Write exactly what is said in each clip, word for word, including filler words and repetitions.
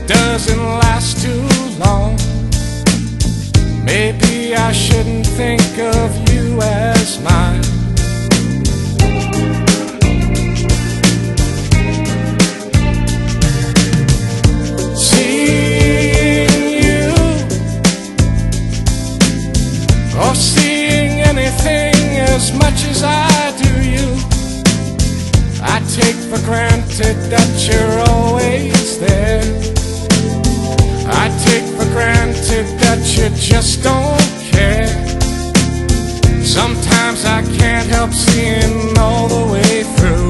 doesn't last too long. Maybe I shouldn't think of you as mine. Seeing you, or seeing anything as much as I do you, I take for granted that you're always there. I take for granted that you just don't care. Sometimes I can't help seeing all the way through.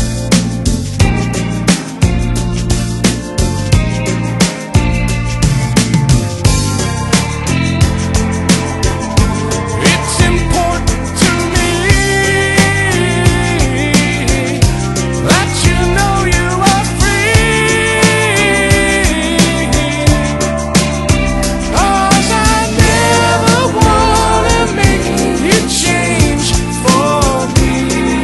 It's important to me that you know you are free, 'cause I never wanna make you change for me.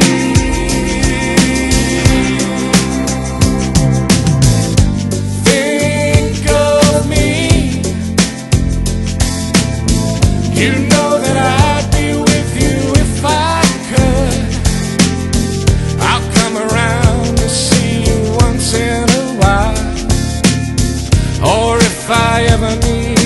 Think of me. You know that I'd be with you if I could. I'll come around to see you once in a while, or if I ever need